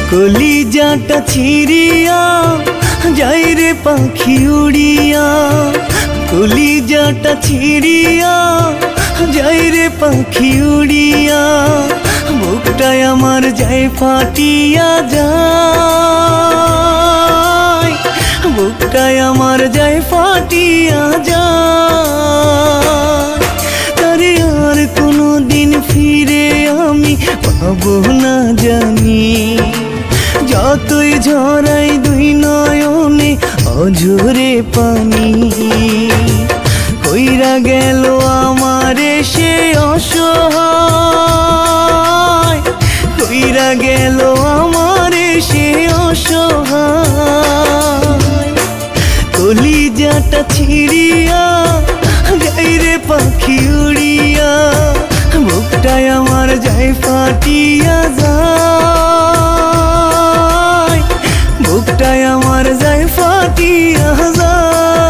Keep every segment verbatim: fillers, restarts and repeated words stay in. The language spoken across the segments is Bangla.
কলিজাটা ছিড়িয়া যাই রে পাখি উড়িয়া, কলিজাটা ছিড়িয়া যাই রে পাখি উড়িয়া, বুকটায় আমার যায় ফাটিয়া যায়, বুকটায় আমার যায় ফাটিয়া যায়। তারে আর কোনো দিন ফিরে আমি পাবো না জানি, যতই ঝরাই দুই নয়নে অঝরে পানি। কইরা গেল আমারে সে অসহায়, কইরা গেল আমারে সে অসহায়। কলিজাটা ছিড়িয়া যাই রে পাখি উড়িয়া, বুকটায় আমার যায় ফাটিয়া যায়, বুকটায় আমার যায় ফাটিয়া যায়।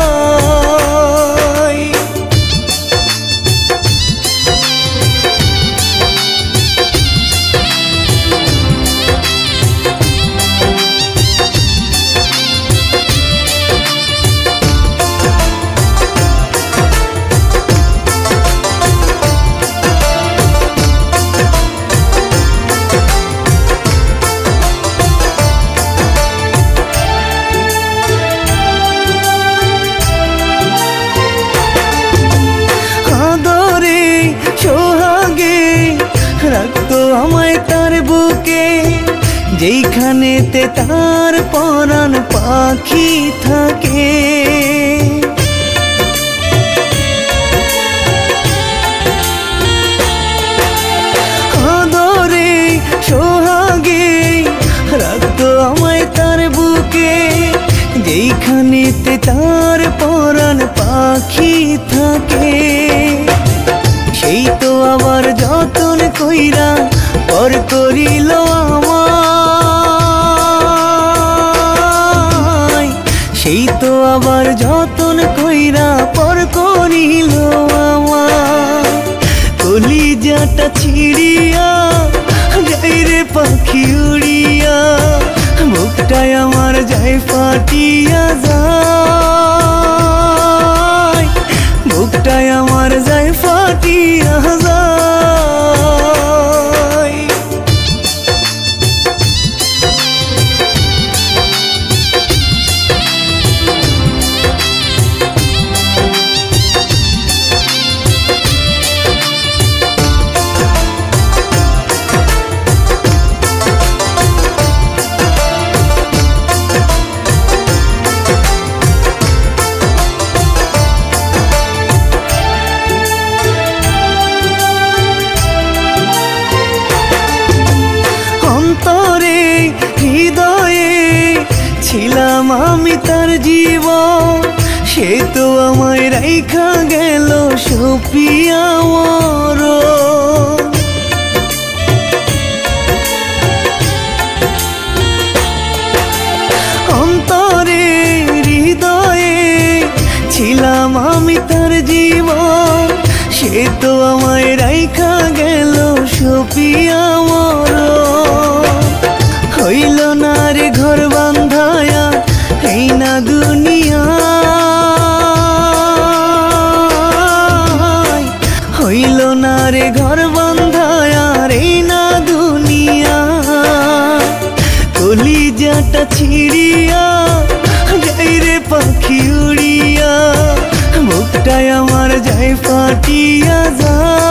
রাখতো আমায় তার বুকে, যেইখানেতে তার পরাণ পাখি থাকে। আদরে সোহাগে রাখতো আমায় তার বুকে, যেইখানেতে তার পরাণ পাখি থাকে। সেই তো আবার যতন কইরা পর করিল আমায়, সেই তো আবার যতন কইরা পর করিল আমায়। কলিজাটা ছিড়িয়া যাই রে পাখি উড়িয়া, বুকটায় আমার যায় ফাটিয়া যায়, বুকটায় আমার যায় ফাটিয়া যায়। অন্তরে হৃদয়ে ছিলাম আমি তার জীবন, সে তো আমায় রাইখা গেল সপিয়া মরণ। অন্তরে হৃদয়ে ছিলাম আমি তার জীবন, সে তো আমায় রাইখা গেল সপিয়া মরণ। হইল না রে ঘর বান্ধায়া এই না দুনিয়া, হইল না রে ঘর বান্ধায়া এই না দুনিয়া। কলিজাটা ছিড়িয়া যাই রে পাখি উড়িয়া, বুকটায় আমার যায় ফাটিয়া যায়,